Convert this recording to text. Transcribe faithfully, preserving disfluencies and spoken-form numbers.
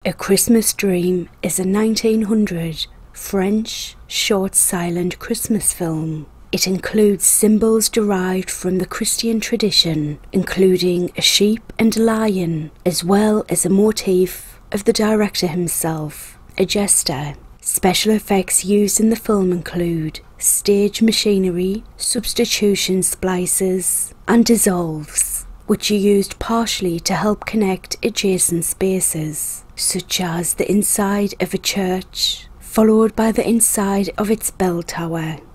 A Christmas Dream is a nineteen hundred French short silent Christmas film. It includes symbols derived from the Christian tradition, including a sheep and a lion, as well as a motif of the director himself, a jester. Special effects used in the film include stage machinery, substitution splices, and dissolves, which are used partially to help connect adjacent spaces, such as the inside of a church, followed by the inside of its bell tower.